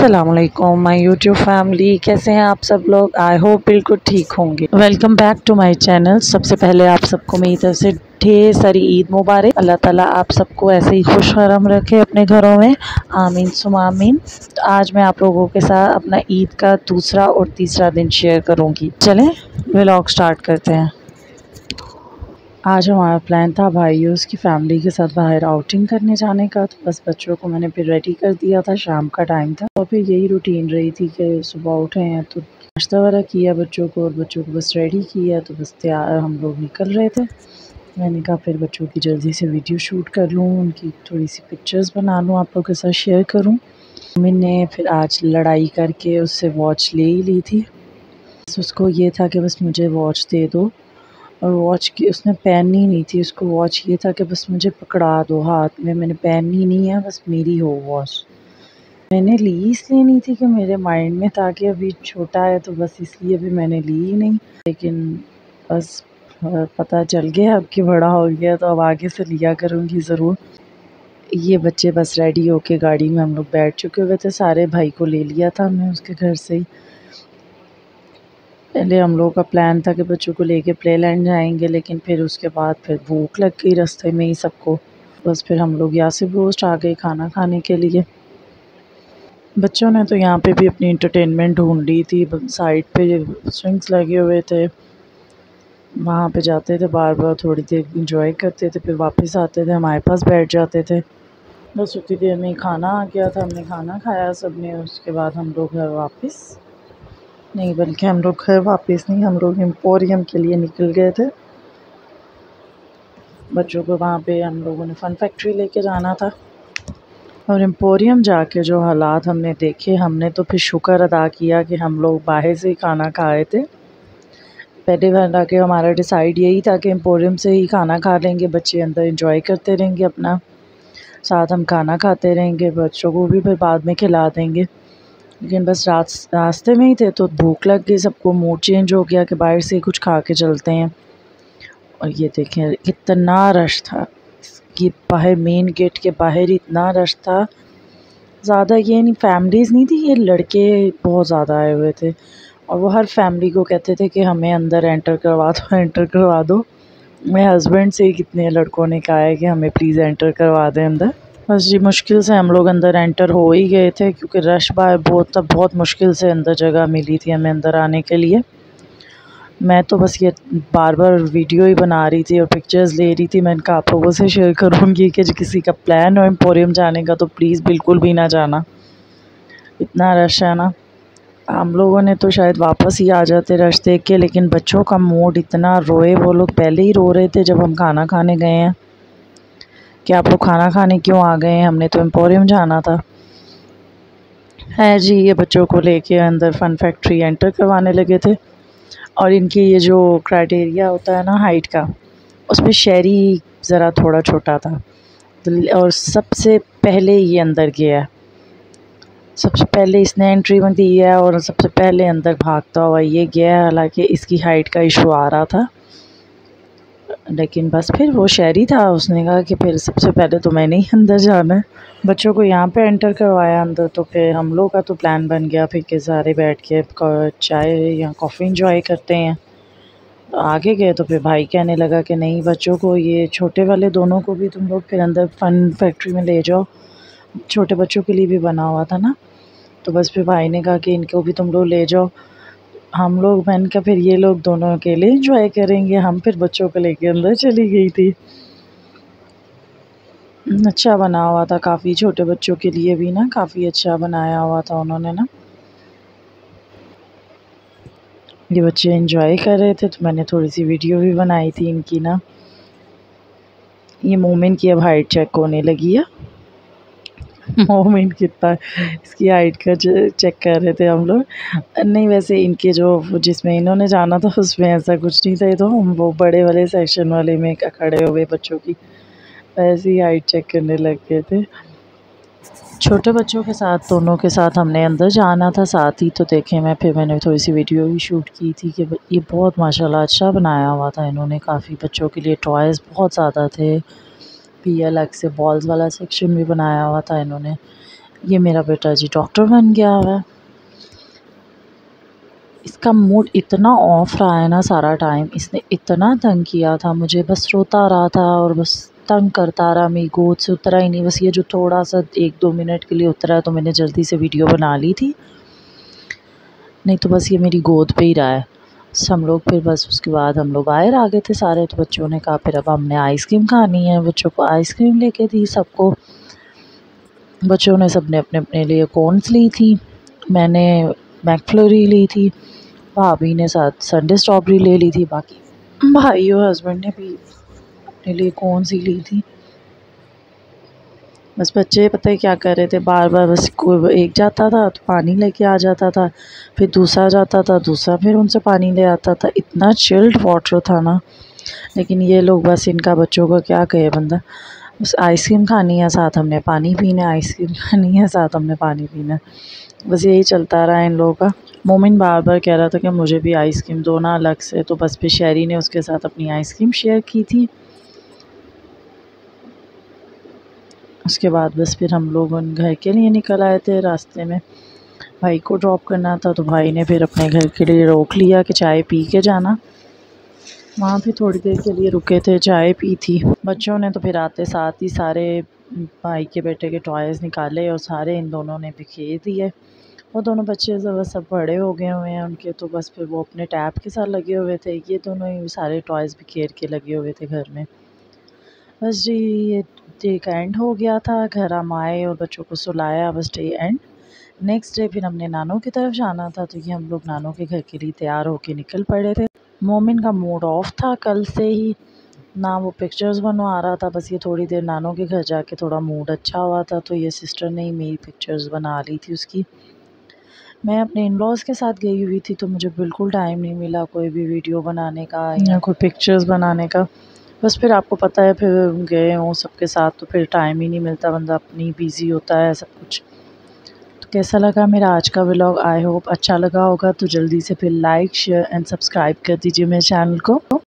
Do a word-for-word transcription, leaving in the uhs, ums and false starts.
अस्सलामुअलैकुम my YouTube family, कैसे हैं आप सब लोग। आई होप बिल्कुल ठीक होंगे। Welcome back to my channel. सबसे पहले आप सबको मेरी तरफ से ढेर सारी ईद मुबारक। अल्लाह ताला आप सबको ऐसे ही खुश खरम रखे अपने घरों में, आमीन सुम आमीन। तो आज मैं आप लोगों के साथ अपना ईद का दूसरा और तीसरा दिन शेयर करूँगी। चलें व्लॉग स्टार्ट करते हैं। आज हमारा प्लान था भाइयों की फैमिली के साथ बाहर आउटिंग करने जाने का, तो बस बच्चों को मैंने फिर रेडी कर दिया था। शाम का टाइम था और फिर यही रूटीन रही थी कि सुबह उठे हैं तो नाश्ता वगैरह किया बच्चों को और बच्चों को बस रेडी किया, तो बस तैयार हम लोग निकल रहे थे। मैंने कहा फिर बच्चों की जल्दी से वीडियो शूट कर लूँ, उनकी थोड़ी सी पिक्चर्स बना लूँ, आप लोग के साथ शेयर करूँ। मैंने फिर आज लड़ाई करके उससे वॉच ले ही ली थी। बस उसको ये था कि बस मुझे वॉच दे दो, और वॉच की उसने पहननी नहीं थी। उसको वॉच ये था कि बस मुझे पकड़ा दो हाथ में, मैंने पहननी नहीं है, बस मेरी हो वॉच। मैंने ली इसलिए नहीं थी कि मेरे माइंड में था कि अभी छोटा है, तो बस इसलिए भी मैंने ली ही नहीं। लेकिन बस पता चल गया अब कि बड़ा हो गया, तो अब आगे से लिया करूँगी ज़रूर। ये बच्चे बस रेडी होके गाड़ी में हम लोग बैठ चुके हुए थे सारे। भाई को ले लिया था मैं उसके घर से ही। पहले हम लोगों का प्लान था कि बच्चों को लेके प्ले लैंड जाएंगे, लेकिन फिर उसके बाद फिर भूख लग गई रास्ते में ही सबको। बस फिर हम लोग यासिर रोस्ट आ गए खाना खाने के लिए। बच्चों ने तो यहाँ पे भी अपनी इंटरटेनमेंट ढूंढ ली थी। साइड पे स्विंग्स लगे हुए थे, वहाँ पे जाते थे बार बार, थोड़ी देर इंजॉय करते थे, फिर वापस आते थे हमारे पास बैठ जाते थे। बस उतनी देर में ही खाना आ गया था, हमने खाना खाया सब ने। उसके बाद हम लोग घर वापस नहीं, बल्कि हम लोग घर वापस नहीं, हम लोग एम्पोरियम के लिए निकल गए थे। बच्चों को वहाँ पे हम लोगों ने फ़न फैक्ट्री लेके जाना था, और एम्पोरियम जाके जो हालात हमने देखे, हमने तो फिर शुक्र अदा किया कि हम लोग बाहर से ही खाना खाए थे। पहले बार आके हमारा डिसाइड यही था कि एम्पोरियम से ही खाना खा लेंगे, बच्चे अंदर एंजॉय करते रहेंगे अपना, साथ हम खाना खाते रहेंगे, बच्चों को भी फिर बाद में खिला देंगे। लेकिन बस रास्ते में ही थे तो भूख लग गई सबको, मूड चेंज हो गया कि बाहर से कुछ खा के चलते हैं। और ये देखें कितना रश था कि बाहर मेन गेट के बाहर इतना रश था। ज़्यादा ये नहीं फैमिलीज़ नहीं थी, ये लड़के बहुत ज़्यादा आए हुए थे, और वो हर फैमिली को कहते थे कि हमें अंदर एंटर करवा दो एंटर करवा दो। मेरे हस्बैंड से ही कितने लड़कों ने कहा है कि हमें प्लीज़ एंटर करवा दें अंदर। बस जी मुश्किल से हम लोग अंदर एंटर हो ही गए थे, क्योंकि रश बाहर बहुत था। बहुत मुश्किल से अंदर जगह मिली थी हमें अंदर आने के लिए। मैं तो बस ये बार बार वीडियो ही बना रही थी और पिक्चर्स ले रही थी। मैंने कहा आप लोगों से शेयर करूँगी कि किसी का प्लान हो एम्पोरियम जाने का तो प्लीज़ बिल्कुल भी ना जाना, इतना रश है ना। हम लोगों ने तो शायद वापस ही आ जाते रश देख के, लेकिन बच्चों का मूड इतना रोए, वो लोग पहले ही रो रहे थे जब हम खाना खाने गए हैं कि आप लोग खाना खाने क्यों आ गए हैं, हमने तो एम्पोरियम जाना था। है जी, ये बच्चों को लेके अंदर फ़न फैक्ट्री एंटर करवाने लगे थे, और इनकी ये जो क्राइटेरिया होता है ना हाइट का, उसमें शहरी ज़रा थोड़ा छोटा था, और सबसे पहले ये अंदर गया, सबसे पहले इसने एंट्री में दी है और सबसे पहले अंदर भागता हुआ ये गया। हालांकि इसकी हाइट का इशू आ रहा था, लेकिन बस फिर वो शहरी था, उसने कहा कि फिर सबसे पहले तो मैंने ही अंदर जाना है। बच्चों को यहाँ पे एंटर करवाया अंदर, तो फिर हम लोग का तो प्लान बन गया फिर कि सारे बैठ के चाय या कॉफ़ी इंजॉय करते हैं। तो आगे गए तो फिर भाई कहने लगा कि नहीं, बच्चों को ये छोटे वाले दोनों को भी तुम लोग फिर अंदर फ़न फैक्ट्री में ले जाओ, छोटे बच्चों के लिए भी बना हुआ था ना। तो बस फिर भाई ने कहा कि इनको भी तुम लोग ले जाओ। हम लोग, मैंने कहा फिर ये लोग दोनों अकेले एंजॉय करेंगे, हम फिर बच्चों को लेके अंदर चली गई थी। अच्छा बना हुआ था काफ़ी, छोटे बच्चों के लिए भी ना काफ़ी अच्छा बनाया हुआ था उन्होंने ना। ये बच्चे एंजॉय कर रहे थे, तो मैंने थोड़ी सी वीडियो भी बनाई थी इनकी ना। ये मोमिन की अब हाइट चेक होने लगी है। मोमिन कितना इसकी हाइट का चेक कर रहे थे हम लोग। नहीं, वैसे इनके जो जिसमें इन्होंने जाना था उसमें ऐसा कुछ नहीं था, ये तो हम वो बड़े वाले सेक्शन वाले में खड़े हुए बच्चों की ऐसे ही हाइट चेक करने लग गए थे। छोटे बच्चों के साथ, दोनों के साथ हमने अंदर जाना था साथ ही, तो देखें मैं फिर मैंने थोड़ी सी वीडियो भी शूट की थी कि ये बहुत माशाल्लाह अच्छा बनाया हुआ था इन्होंने। काफ़ी बच्चों के लिए टॉयज़ बहुत ज़्यादा थे, भी अलग से बॉल्स वाला सेक्शन भी बनाया हुआ था इन्होंने। ये मेरा बेटा जी डॉक्टर बन गया हुआ है। इसका मूड इतना ऑफ रहा है ना सारा टाइम, इसने इतना तंग किया था मुझे, बस रोता रहा था और बस तंग करता रहा, मेरी गोद से उतरा ही नहीं। बस ये जो थोड़ा सा एक दो मिनट के लिए उतरा तो मैंने जल्दी से वीडियो बना ली थी, नहीं तो बस ये मेरी गोद पे ही रहा है। हम लोग फिर बस उसके बाद हम लोग बाहर आ गए थे सारे, तो बच्चों ने कहा फिर अब हमने आइसक्रीम खानी है। बच्चों को आइसक्रीम लेके दी सबको। बच्चों ने सबने अपने अपने लिए कॉर्न्स ली थी, मैंने मैकफ्लोरी ली थी, भाभी ने साथ संडे स्ट्रॉबेरी ले ली थी, बाकी भाई और हस्बैंड ने भी अपने लिए कौन सी ली थी। बस बच्चे पता है क्या कर रहे थे, बार बार बस कोई एक जाता था तो पानी लेके आ जाता था, फिर दूसरा जाता था, दूसरा फिर उनसे पानी ले आता था। इतना चिल्ड वाटर था ना। लेकिन ये लोग बस, इनका बच्चों का क्या कहे बंदा, बस आइसक्रीम खानी है साथ हमने पानी पीना है, आइसक्रीम खानी है साथ हमने पानी पीना है, बस यही चलता रहा इन लोगों का। मोमिन बार बार कह रहा था कि मुझे भी आइसक्रीम दो ना अलग से, तो बस फिर शहरी ने उसके साथ अपनी आइसक्रीम शेयर की थी। उसके बाद बस फिर हम लोग उन घर के लिए निकल आए थे। रास्ते में भाई को ड्रॉप करना था, तो भाई ने फिर अपने घर के लिए रोक लिया कि चाय पी के जाना। वहाँ भी थोड़ी देर के लिए रुके थे, चाय पी थी। बच्चों ने तो फिर आते साथ ही सारे भाई के बेटे के टॉयज़ निकाले और सारे इन दोनों ने बिखेर दिए। वो दोनों बच्चे जब सब बड़े हो गए हुए हैं उनके, तो बस फिर वो अपने टैब के साथ लगे हुए थे, ये दोनों ही सारे टॉयज़ बिखेर के लगे हुए थे घर में। बस जी ये डे का एंड हो गया था, घर हम आए और बच्चों को सुलाया, बस डे एंड। नेक्स्ट डे फिर हमने नानों की तरफ जाना था, तो ये हम लोग नानों के घर के लिए तैयार होके निकल पड़े थे। मोमिन का मूड ऑफ था कल से ही, ना वो पिक्चर्स बनवा रहा था, बस ये थोड़ी देर नानों के घर जाके थोड़ा मूड अच्छा हुआ था, तो ये सिस्टर ने ही मेरी पिक्चर्स बना ली थी उसकी। मैं अपने इन-लॉज़ के साथ गई हुई थी, तो मुझे बिल्कुल टाइम नहीं मिला कोई भी वीडियो बनाने का या कोई पिक्चर्स बनाने का। बस फिर आपको पता है, फिर गए हों सबके साथ तो फिर टाइम ही नहीं मिलता, बंदा अपनी बिज़ी होता है सब कुछ। तो कैसा लगा मेरा आज का व्लॉग? आई होप अच्छा लगा होगा, तो जल्दी से फिर लाइक, शेयर एंड सब्सक्राइब कर दीजिए मेरे चैनल को।